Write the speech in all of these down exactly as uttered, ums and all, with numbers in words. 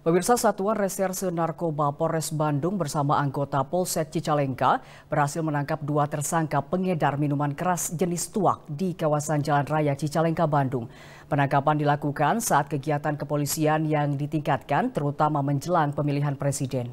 Pemirsa, Satuan Reserse Narkoba Polres Bandung bersama anggota Polsek Cicalengka berhasil menangkap dua tersangka pengedar minuman keras jenis tuak di kawasan Jalan Raya Cicalengka, Bandung. Penangkapan dilakukan saat kegiatan kepolisian yang ditingkatkan terutama menjelang pemilihan presiden.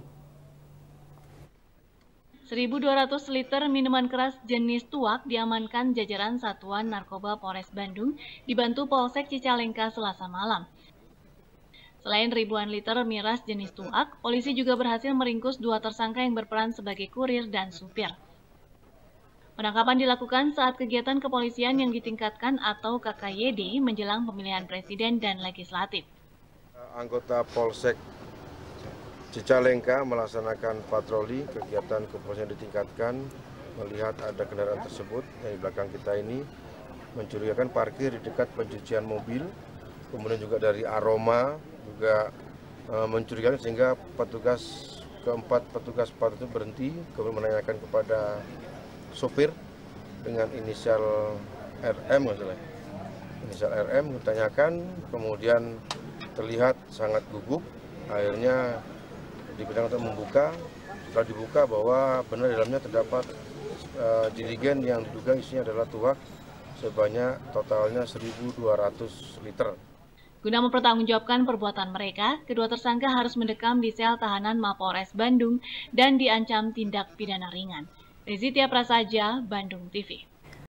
seribu dua ratus liter minuman keras jenis tuak diamankan jajaran Satuan Narkoba Polres Bandung dibantu Polsek Cicalengka Selasa malam. Selain ribuan liter miras jenis tuak, polisi juga berhasil meringkus dua tersangka yang berperan sebagai kurir dan supir. Penangkapan dilakukan saat kegiatan kepolisian yang ditingkatkan atau K K Y D menjelang pemilihan presiden dan legislatif. Anggota Polsek Cicalengka melaksanakan patroli, kegiatan kepolisian ditingkatkan, melihat ada kendaraan tersebut yang di belakang kita ini mencurigakan parkir di dekat pencucian mobil, kemudian juga dari aroma juga e, mencurigakan sehingga petugas keempat petugas pat itu berhenti, kemudian menanyakan kepada sopir dengan inisial R M, inisial R M ditanyakan, kemudian terlihat sangat gugup, akhirnya diperintahkan untuk membuka. Setelah dibuka bahwa benar di dalamnya terdapat uh, jirigen yang diduga isinya adalah tuak sebanyak totalnya seribu dua ratus liter. Guna mempertanggungjawabkan perbuatan mereka, kedua tersangka harus mendekam di sel tahanan Mapolres Bandung dan diancam tindak pidana ringan. Rizky Prasaja, Bandung T V.